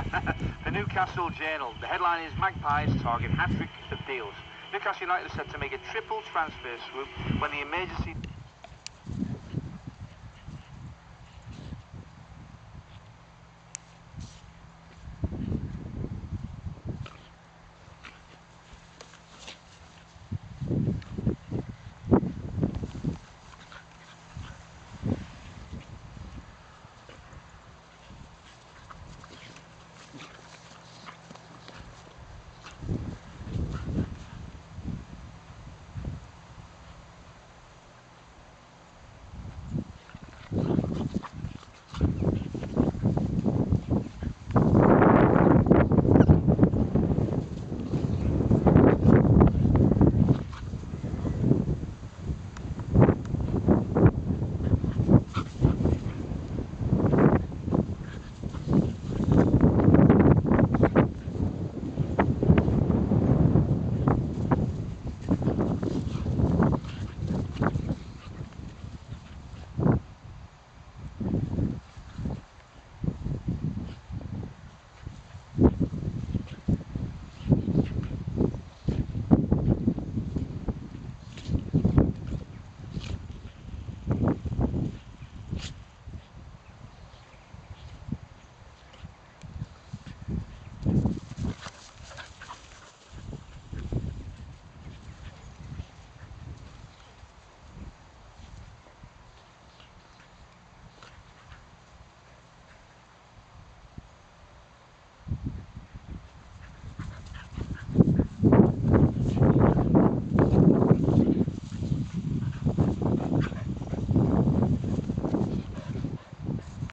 The Newcastle Journal. The headline is Magpies target hat-trick of deals. Newcastle United are set to make a triple transfer swoop when the emergency...